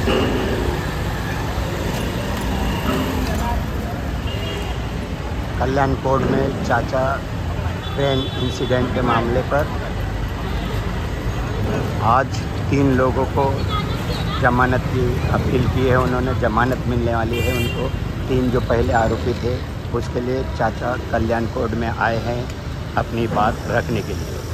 कल्याण court में चाचा train incident के मामले पर आज 3 लोगों को जमानत की अपील की है। उन्होंने जमानत मिलने वाली है उनको। 3 जो पहले आरोपी थे उसके लिए चाचा कल्याण कोर्ट में आए हैं अपनी बात रखने के लिए।